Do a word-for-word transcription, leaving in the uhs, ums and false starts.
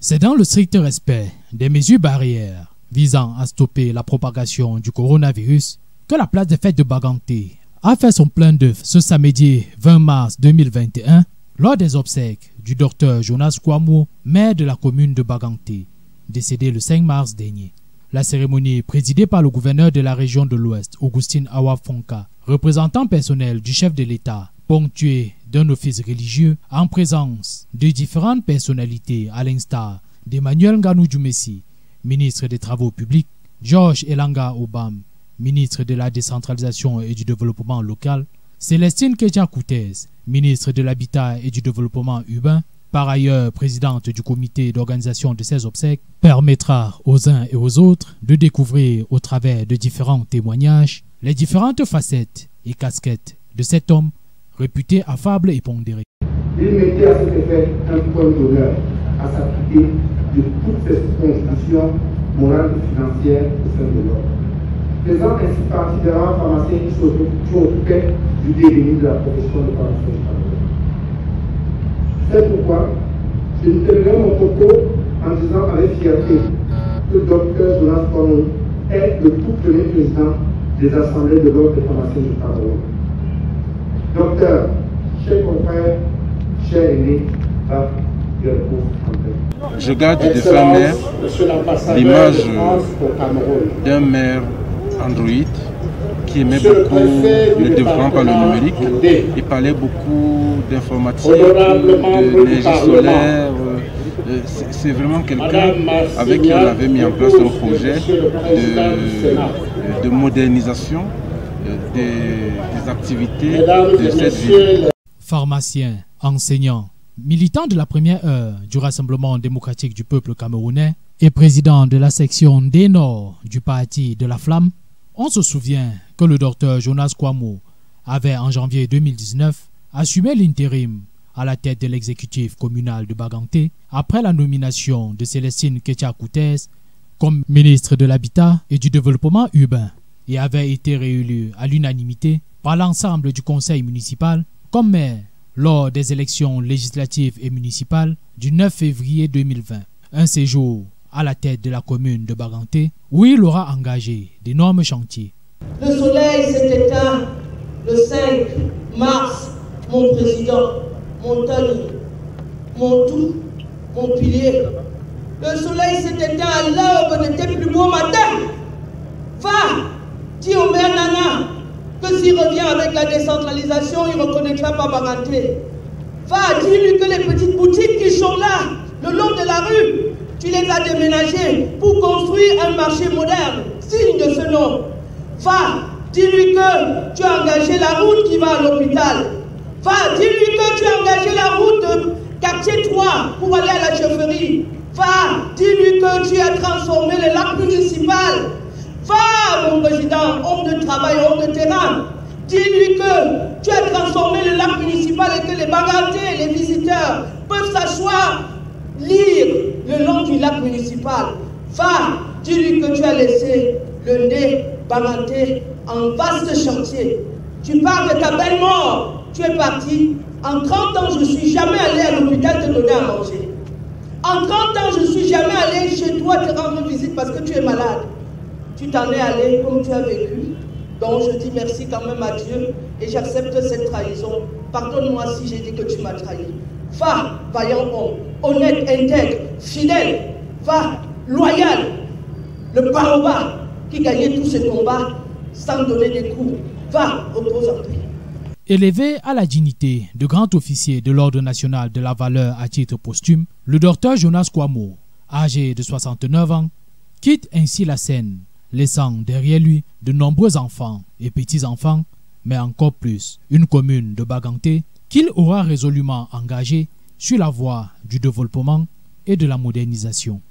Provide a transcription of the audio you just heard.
C'est dans le strict respect des mesures barrières visant à stopper la propagation du coronavirus que la place des fêtes de Baganté a fait son plein d'œuvre ce samedi vingt mars deux mille vingt et un lors des obsèques du docteur Jonas Kwamo, maire de la commune de Baganté, décédé le cinq mars dernier. La cérémonie, présidée par le gouverneur de la région de l'Ouest, Augustine Awa Fonka, représentant personnel du chef de l'État, ponctuée d'un office religieux en présence de différentes personnalités à l'instar d'Emmanuel Nganou Djoumessi, ministre des Travaux publics, Georges Elanga Obam, ministre de la décentralisation et du développement local, Célestine Kétia-Koutez, ministre de l'Habitat et du développement urbain, par ailleurs présidente du comité d'organisation de ces obsèques, permettra aux uns et aux autres de découvrir au travers de différents témoignages les différentes facettes et casquettes de cet homme réputé affable et pondéré. Il mettait à cet effet un point d'honneur à s'acquitter de toutes ses contributions morales et financières au sein de l'ordre, faisant ainsi partie des rares pharmaciens qui s'occupaient du devenir de la profession de pharmacien. C'est pourquoi je terminerai mon propos en disant avec fierté que le docteur Jonas Kwamo est le tout premier président des assemblées de l'ordre des pharmaciens du Cameroun. Docteur, chers confrères, chers aînés, va vers le cours. Je garde de sa mère l'image d'un maire androïde qui aimait beaucoup le développement par le numérique. Il parlait beaucoup d'informatique, d'énergie solaire. C'est vraiment quelqu'un avec qui on avait mis en place un projet de, de modernisation des, des activités de cette ville. Pharmacien, enseignant, militant de la première heure du Rassemblement démocratique du peuple camerounais et président de la section des Nord du parti de la Flamme, on se souvient que le docteur Jonas Kwamo avait en janvier deux mille dix-neuf assumé l'intérim à la tête de l'exécutif communal de Baganté après la nomination de Célestine Kétia-Koutez comme ministre de l'Habitat et du Développement urbain et avait été réélu à l'unanimité par l'ensemble du conseil municipal comme maire lors des élections législatives et municipales du neuf février deux mille vingt. Un séjour à la tête de la commune de Baganté où il aura engagé d'énormes chantiers. Le soleil s'est éteint le cinq mars, mon président, mon Tony, mon tout, mon pilier. Le soleil s'est éteint à l'aube de tes plus beaux matins. Va, dis au maire Nana que s'il revient avec la décentralisation, il ne reconnaîtra pas Baganté. Va, dis-lui que les petites boutiques qui sont là, le long de la rue, tu les as déménagées pour construire un marché moderne, signe de ce nom. Va, dis-lui que tu as engagé la route qui va à l'hôpital. Va, dis-lui que tu as engagé la route de quartier trois pour aller à la chefferie. Va, dis-lui que tu as transformé le lac municipal. Va, mon président, homme de travail, homme de terrain. Dis-lui que tu as transformé le lac municipal et que les Bagantais, les visiteurs peuvent s'asseoir, lire le long du lac municipal. Va, dis-lui que tu as laissé le nez Baganté en vaste chantier. Tu parles de ta belle mort. Tu es parti. En trente ans, je ne suis jamais allé à l'hôpital te donner à manger. En trente ans, je ne suis jamais allé chez toi te rendre visite parce que tu es malade. Tu t'en es allé comme tu as vécu. Donc je dis merci quand même à Dieu et j'accepte cette trahison. Pardonne-moi si j'ai dit que tu m'as trahi. Va, vaillant homme, honnête, intègre, fidèle. Va, loyal. Le baroba qui gagnait tous ces combats sans donner des coups. Va, repose en paix. Élevé à la dignité de grand officier de l'Ordre national de la valeur à titre posthume, le docteur Jonas Kwamo, âgé de soixante-neuf ans, quitte ainsi la scène, laissant derrière lui de nombreux enfants et petits-enfants, mais encore plus une commune de Baganté qu'il aura résolument engagée sur la voie du développement et de la modernisation.